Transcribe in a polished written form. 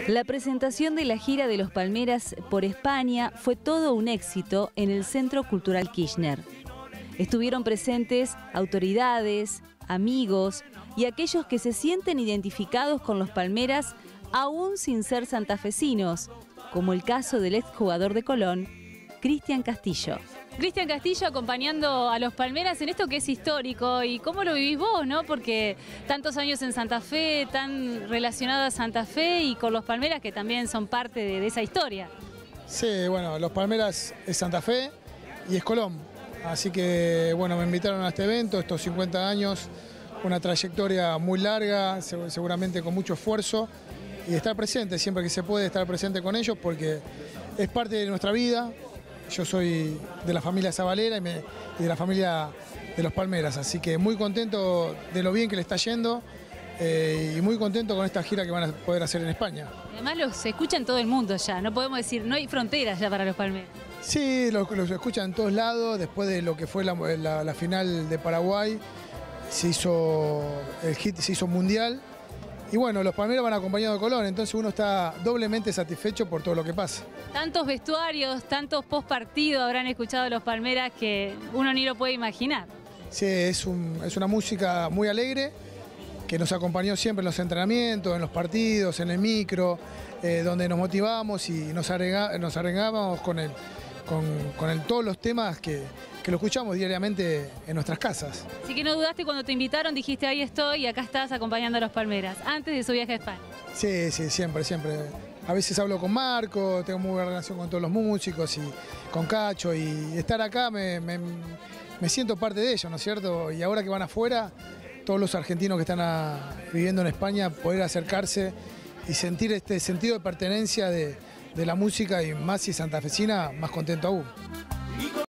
La presentación de la gira de los Palmeras por España fue todo un éxito en el Centro Cultural Kirchner. Estuvieron presentes autoridades, amigos y aquellos que se sienten identificados con los Palmeras aún sin ser santafesinos, como el caso del exjugador de Colón, Cristian Castillo. Cristian Castillo acompañando a los Palmeras en esto que es histórico. ¿Y cómo lo vivís vos, no? Porque tantos años en Santa Fe, tan relacionado a Santa Fe y con los Palmeras que también son parte de esa historia. Sí, bueno, los Palmeras es Santa Fe y es Colón. Así que, bueno, me invitaron a este evento, estos 50 años, una trayectoria muy larga, seguramente con mucho esfuerzo, y estar presente, siempre que se puede estar presente con ellos, porque es parte de nuestra vida. Yo soy de la familia Zabalera y de la familia de los Palmeras, así que muy contento de lo bien que le está yendo y muy contento con esta gira que van a poder hacer en España. Además los escucha en todo el mundo ya, no podemos decir, no hay fronteras ya para los Palmeras. Sí, los escuchan en todos lados. Después de lo que fue la final de Paraguay, el hit se hizo mundial. Y bueno, los Palmeras van acompañados de Colón, entonces uno está doblemente satisfecho por todo lo que pasa. Tantos vestuarios, tantos post partido habrán escuchado los Palmeras que uno ni lo puede imaginar. Sí, es una música muy alegre que nos acompañó siempre en los entrenamientos, en los partidos, en el micro, donde nos motivamos y nos arreglábamos con todos los temas que lo escuchamos diariamente en nuestras casas. Así que no dudaste cuando te invitaron, dijiste ahí estoy y acá estás acompañando a los Palmeras, antes de su viaje a España. Sí, siempre. A veces hablo con Marco, tengo muy buena relación con todos los músicos y con Cacho, y estar acá me siento parte de ellos, ¿no es cierto? Y ahora que van afuera, todos los argentinos que están viviendo en España, poder acercarse y sentir este sentido de pertenencia de la música, y más si es santafesina, más contento aún.